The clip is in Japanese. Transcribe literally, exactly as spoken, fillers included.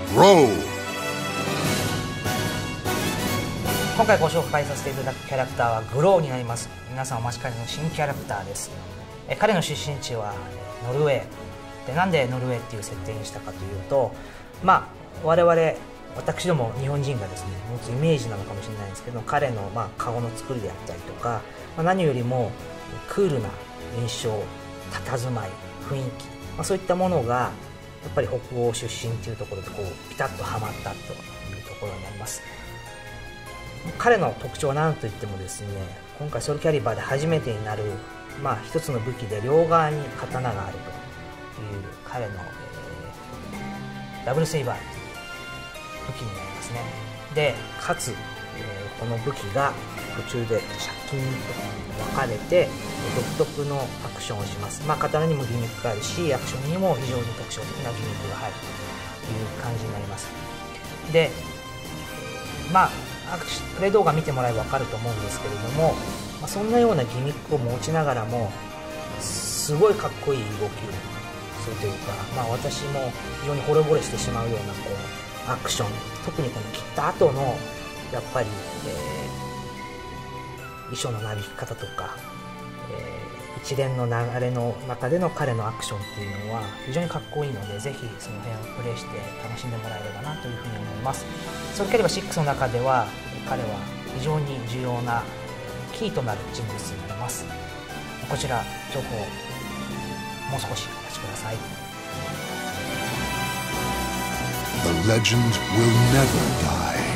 Roll! 今回ご紹介させていただくキャラクターはグローになります。皆さんお待ちかねの新キャラクターです。え彼の出身地はノルウェーで、なんでノルウェーっていう設定にしたかというと、まあ我々私ども日本人がですね持つイメージなのかもしれないんですけど、彼のまあ顔の作りであったりとか、まあ、何よりもクールな印象、佇まい、雰囲気、まあ、そういったものがやっぱり北欧出身というところでこうピタッとはまったというところになります。彼の特徴は何といってもですね、今回ソウルキャリバーで初めてになる、まあ、一つの武器で両側に刀があるという彼の、えー、ダブルセイバーという武器になりますね。でかつ、えー、この武器が途中でシャッキンと分かれて独特のアクションをします。まあ、刀にもギミックがあるし、アクションにも非常に特徴的なギミックが入るという感じになります。でまあプレイ動画見てもらえば分かると思うんですけれども、まあ、そんなようなギミックを持ちながらもすごいかっこいい動きをするというか、まあ、私も非常に惚れ惚れしてしまうようなこうアクション、特にこの切った後のやっぱり、えー、衣装のなびき方とか、えー、一連の流れの中での彼のアクションっていうのは非常にかっこいいので、ぜひその辺をプレイして楽しんでもらえればなというふうに思います。ソウルキャリバーシックスの中では彼は非常に重要なキーとなる人物になります。こちら情報もう少しお待ちください。 The legend will never die.